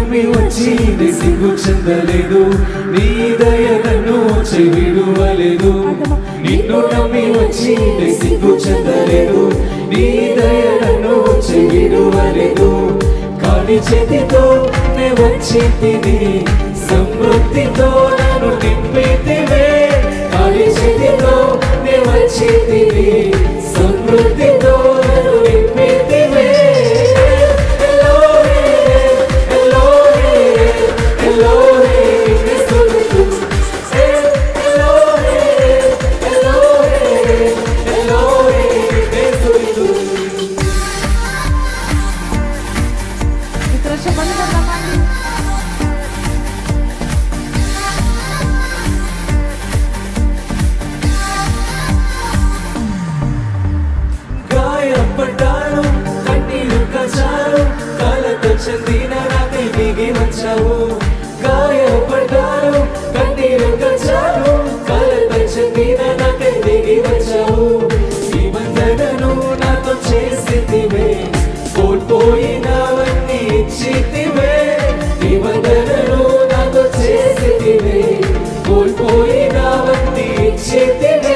నమ్మి వచ్చి సిగ్గు చెందలేదు, నీ దయ నన్ను విడువలేదు. నిన్ను నమ్మి వచ్చి సిగ్గు చెందలేదు, నీ దయ నన్ను విడువలేదు. ఖాళీ చేతితో నే వచ్చి తిని సమృద్ధితో నన్ను నింపితివే. ఖాళీ చేతితో నే వచ్చి తిని సమృద్ధితో నన్ను నింపితివే. గాయపడ్డాను, కన్నీరు కచారు, కలతో చెందిన నాకై దిగి వచ్చావు. గాయపడ్డాను, కన్నీరు కచారు, కలతో చెందిన నాకై దిగి వచ్చావు. నిబంధనను నాతో చేసితివే, కోల్పోయినవన్నీ ఇచ్చితివే. నిబంధనను నాతో చేసితివే, కోల్పోయినవన్నీ ఇచ్చితివే.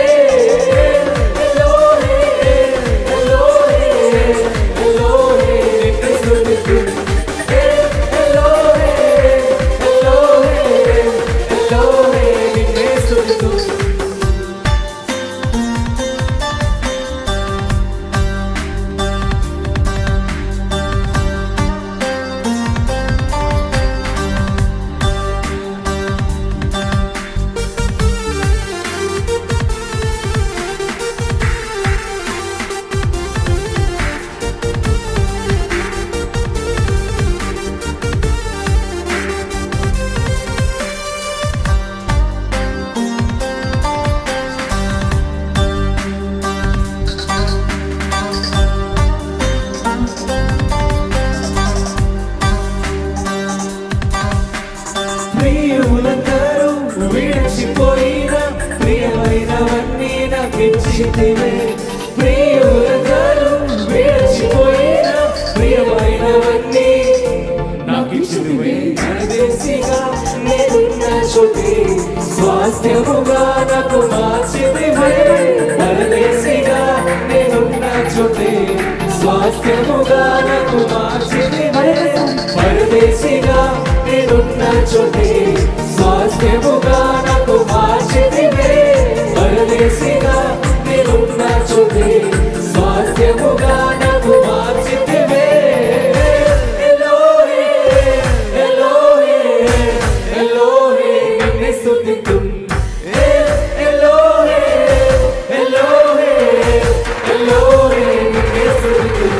ప్రియులందరూ విడిచిపోయిన ప్రియమైనవన్నీ నాకిచ్చితివే. ప్రియులందరూ విడిచిపోయిన ప్రియమైనవన్నీ నాకిచ్చితివే. పరదేశిగా నేనున్న చోటే స్వాస్థ్యముగా నాకు మార్చితివే. పరదేశిగా నేనున్న చోటే స్వాస్థ్యముగా నాకు మార్చితివే. పరదేశిగా నేనున్న చోటే స్వాస్థ్యముగా నాకు మార్చితివే. పరదేశిగా నేనున్న చోటే స్వాస్థ్యముగా నాకు మార్చితివే. ఎలోహే ఎలోహే ఎలోహే నిన్నే స్తుతింతుం. ఎలోహే ఎలోహే ఎలోహే నిన్నే స్తుతింతుం.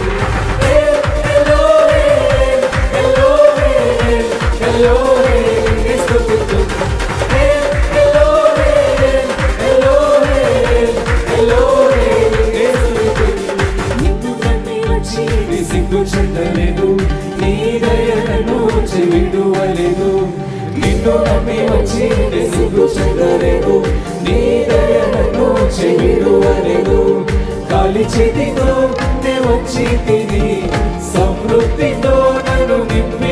సిగ్గు చెందలేదు, నీ దయ నన్ను విడువలేదు. నిన్ను నమ్మి వచ్చి సిగ్గు చెందలేదు, నీ దయ నన్ను విడువలేదు. ఖాళీ చేతితో నే వచ్చి తిని సమృద్ధితో నన్ను నింపి